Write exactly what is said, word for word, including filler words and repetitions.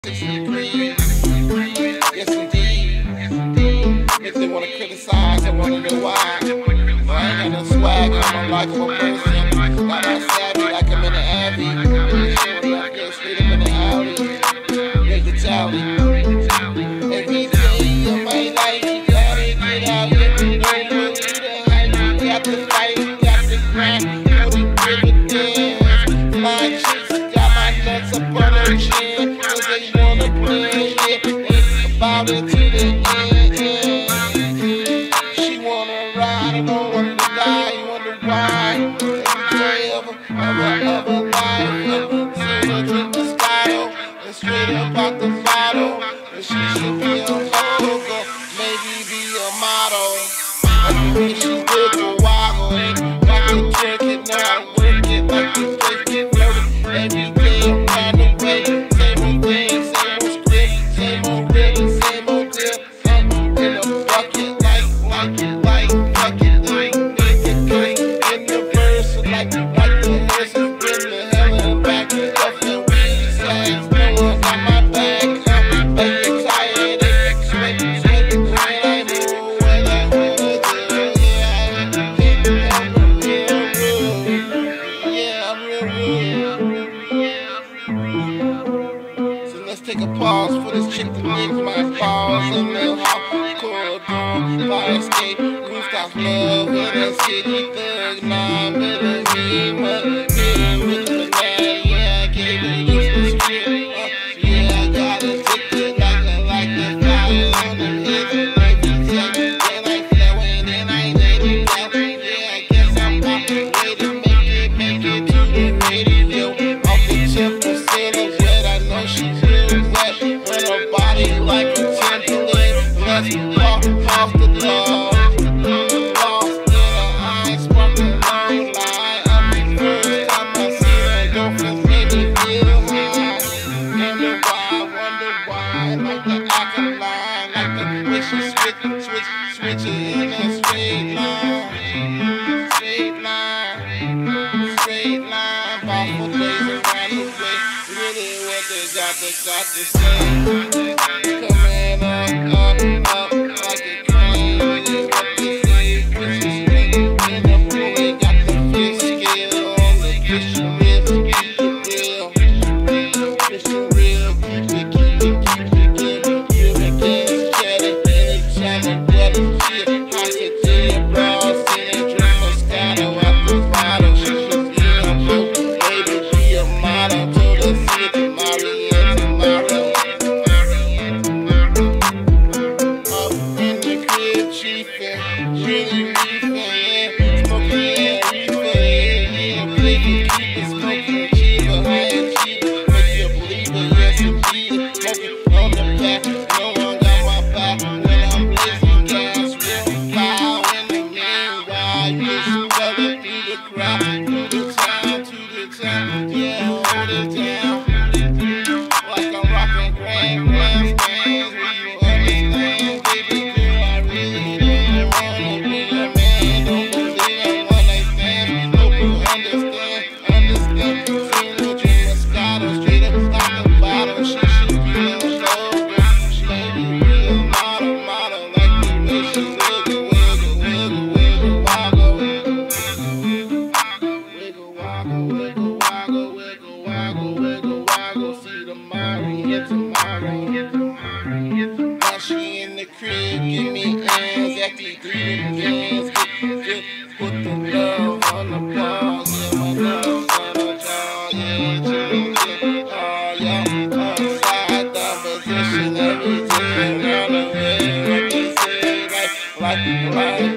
Yes, indeed. If they wanna criticize, they wanna know why. Well, I ain't got no swag, I'm a likable person. Got my savvy like I'm in the Abbey. Shorty, I get straight up in the alley. Make the tally. Every day of my life, you gotta get out. Get no more the hype. You got to fight, you got to grind. Go to the dance. My chicks got my nuts up on her chin. Cause they wanna play it. It's about it to the end. She wanna ride, I don't want to die. You wonder why? Every day of her, of her life. Sooner drink the style. And straight up out the bottle. And she should be a logo. Maybe be a model. I think she wiggle wobble. Like to jerk it now. Work it like to break it. Every day I'm on the way. Same old thing, same old script. Same old rhythm, same old dip. I'm in a bucket like, like it, like, fuck it, like, make it good. In the verse, like, like the hearse has been to hell and back. Duffin' weed sacks, no one got my back. I'm like tired, and sweat, sweat, and I know what I wanna do. Yeah, I'm real rude. Yeah, I'm real rude. So let's take a pause for this chick that makes my balls in the hot corridor, fire escape, rooftop love in the city, thug, nine millimeter, millimeter with the banana, yeah, I gave it loose the script, uh, yeah, I got addicted like a, like the fire on the head, every second, then I fell and then I let it down, yeah, I guess I'm on the way to make it, make it to the radio, off the tip of ceiling, wet, I know she feels wet, when her body like a template, let's walk off the love. Lost in her eyes, sparkling long line. I'm the first time I see her girlfriend made me feel high. Wonder why, wonder why, like the alkaline, like the way she switch, switch, switch it in a straight line, straight line, straight line. Powerful days around the way, really what they got, they got to say. Coming up, up, up, like a crane, really what they say. Push the string in the pool, they got the fish scale on the fish real, keep it real, fish real, keep it, keep it, keep it, keep it, keep it, keep it, get it, anytime I get it, shit, I said, yeah, bro, seen it, drink Moscato out the bottle, she should be a boat, baby, be a model, told her, see it tomorrow, yeah, tomorrow. Up in the crib, chiefin', really reefin', yeah, smoking, yeah, reefin', yeah, yeah, believe it, keep it smoking, cheaper, high and cheaper, make you believe it, yes, indeed, smoking on the back, no one got my back, when I'm blazing gas, real foul, in the meanwhile, you spell it through the crowd, through the town, to the town, yeah, hold it down, like I'm rocking grand, grand stands, will you understand, baby girl, I really don't wanna be a man, don't believe I wanna stand, hope you understand, understand, seen her drink Moscato, straight up out the bottle, she should be a logo, she may be a model, model, like the way she wiggle, wiggle, wiggle, wiggle, woggle, wiggle, woggle, wiggle, woggle, wiggle, woggle, wiggle, woggle, see tomorrow, yeah, tomorrow, yeah, tomorrow, yeah, tomorrow. Now she in the crib, give me hands, after three hands, get, get, put the love on the ball, yeah, my love's on the jaw, yeah, chill, yeah, oh, yeah, upside down position, every day, around the way, like they say, like, like, like,